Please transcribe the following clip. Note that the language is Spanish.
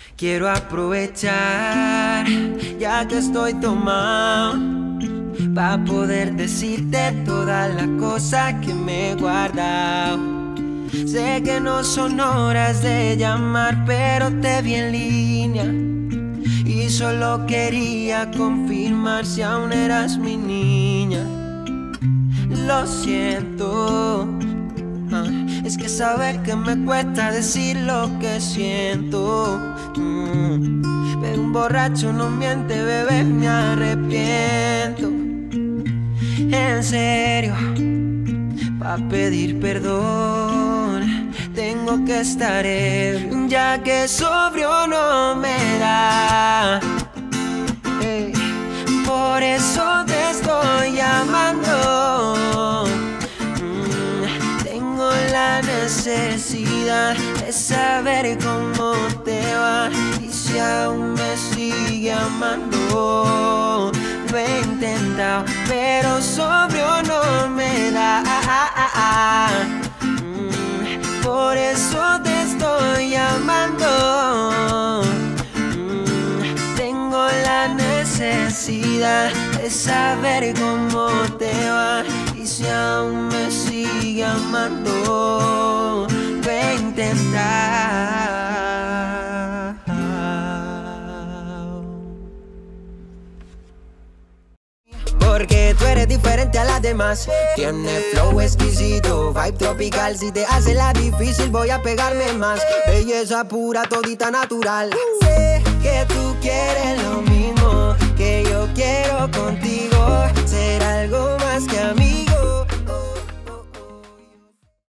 Quiero aprovechar, ya que estoy tomado, pa' poder decirte todas las cosas que me he guardado. Sé que no son horas de llamar, pero te vi en línea y solo quería confirmar si aún eras mi niña. Lo siento, es que sabes que me cuesta decir lo que siento. Pero un borracho no miente, bebé, me arrepiento. En serio, pa' pedir perdón tengo que estar ebrio, ya que sobrio no me da. Por eso te estoy llamando. Tengo la necesidad de saber cómo te va y si aún me sigue amando. Lo he intentado, pero sobrio no me da. Por eso te estoy llamando. Tengo la necesidad de saber cómo te va y si aún me sigue amando. Voy a intentar. Porque tú eres diferente a las demás. Tienes flow exquisito, vibe tropical. Si te hace la difícil voy a pegarme más. Belleza pura, todita natural. Sé que tú quieres lo mismo que yo quiero contigo. Ser algo más que amigos.